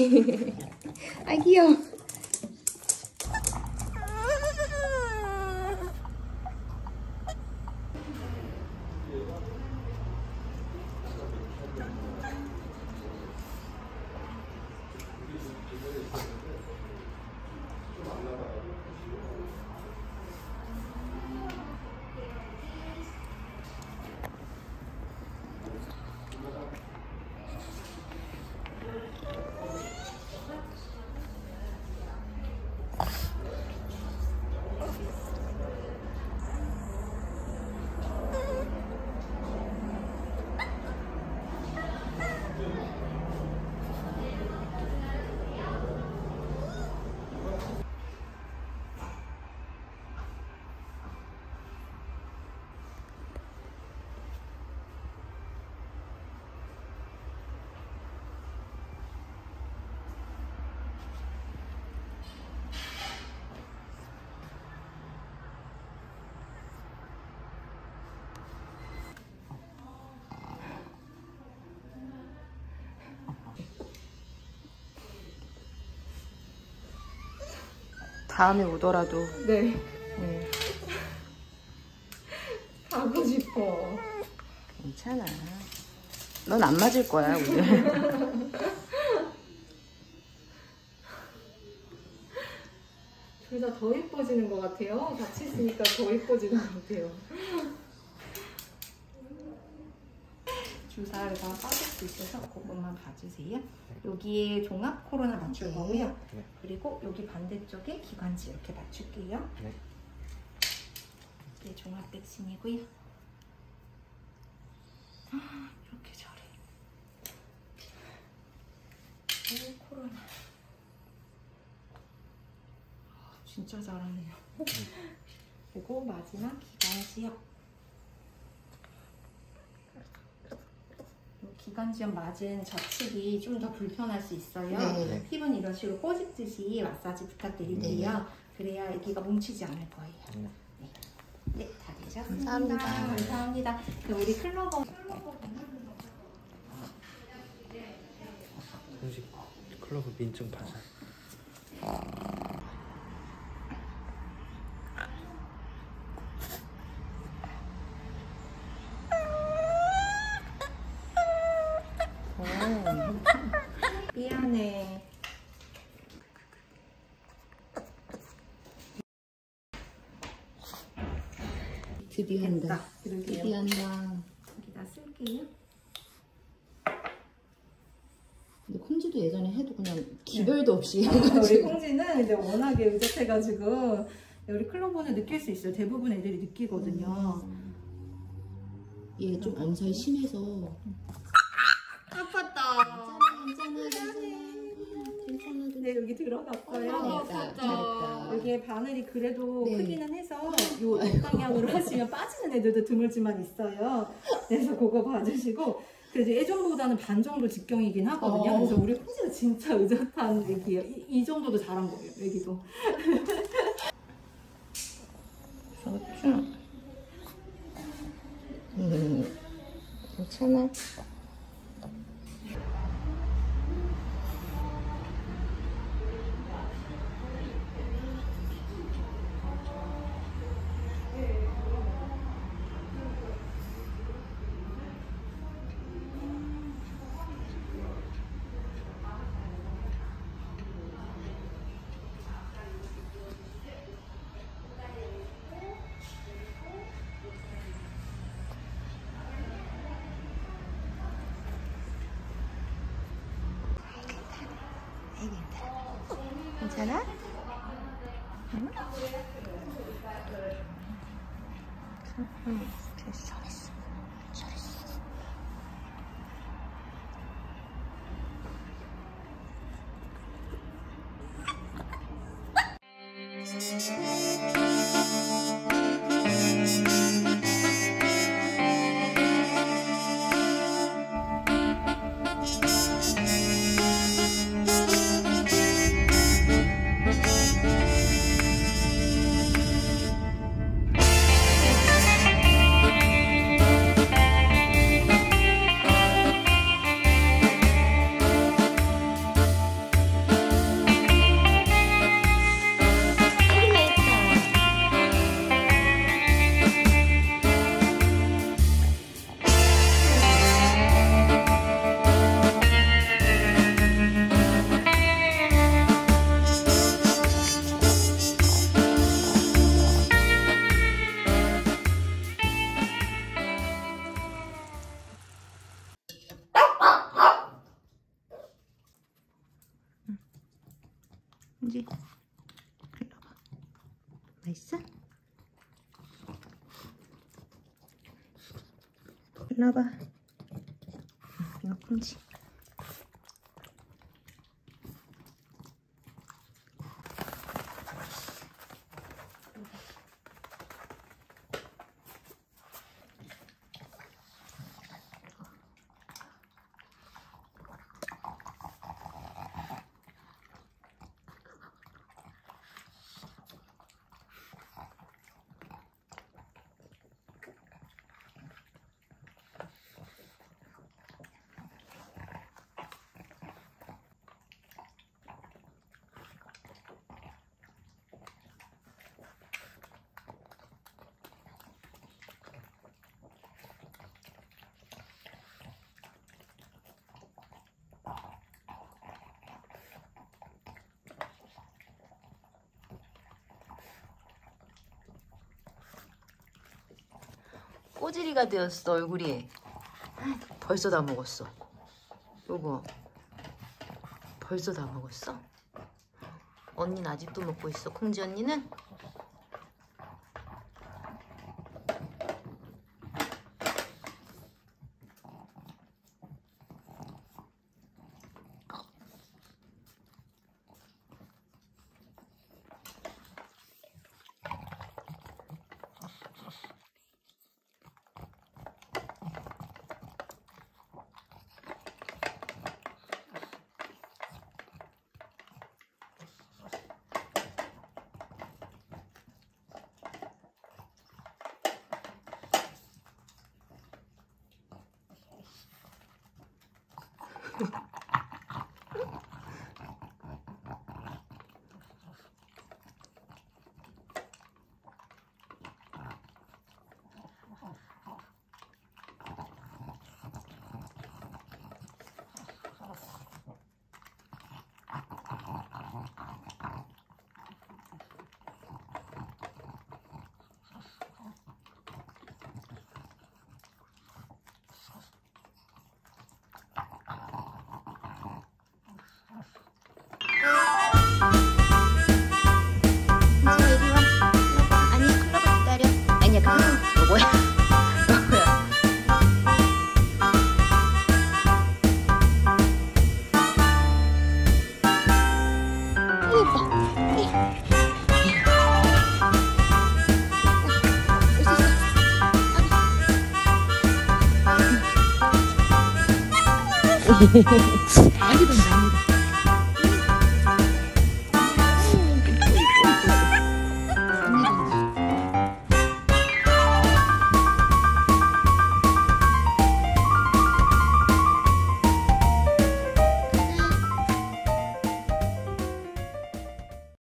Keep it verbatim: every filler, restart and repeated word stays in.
아 귀여워. 다음에 오더라도 네. 네. 가고 싶어. 괜찮아. 넌 안 맞을 거야 오늘. 둘 다 더 예뻐지는 것 같아요. 같이 있으니까 더 예뻐지는 것 같아요. 주사를 다 빠질 수 있어서 그것만 봐주세요. 여기에 종합 코로나 맞출 거고요. 네. 그리고 여기 반대쪽에 기관지 이렇게 맞출게요. 네. 이게 종합 백신이고요. 아, 이렇게 잘해. 오, 코로나. 아, 진짜 잘하네요. 그리고 마지막 기관지요. 기관지염 맞은 좌측이 좀 더 불편할 수 있어요. 네. 힙은 이런 식으로 꼬집듯이 마사지 부탁드릴게요. 네. 그래야 아기가 뭉치지 않을 거예요. 네. 네, 네, 다 되셨습니다. 감사합니다. 감사합니다. 그럼 우리 클로버 음식 클로버 민증 받아. 미안해. 드디어 한다. 그러게요. 드디어 한다. 여기다 쓸게요. 근데 콩지도 예전에 해도 그냥 기별도 없이 우리 해가지고. 콩지는 이제 워낙에 의젓해가지고 우리 클로버는 느낄 수 있어요. 대부분 애들이 느끼거든요. 얘 좀 엄살 심해서. 아팠다. 괜찮아, 괜찮아. 괜찮아. 네, 여기 들어갔어요. 어, 잘했다, 잘했다. 여기에 바늘이 그래도 네. 크기는 해서 요 방향으로 하시면 빠지는 애들도 드물지만 있어요. 그래서 그거 봐주시고, 그래도 예전보다는 반 정도 직경이긴 하거든요. 어. 그래서 우리 콩지가 진짜 의젓한 애기예요. 이, 이 정도도 잘한 거예요, 애기도. 좋죠. 음, 괜찮아. 괜찮아? 응? 응, 됐어, 잘했어. 잘했어. 콩지 일로 와봐. 맛있어? 일로 와봐. 이거 콩지. 꼬지리가 되었어 얼굴이. 벌써 다 먹었어. 요거 벌써 다 먹었어. 언니는 아직도 먹고 있어. 콩지 언니는. 아직은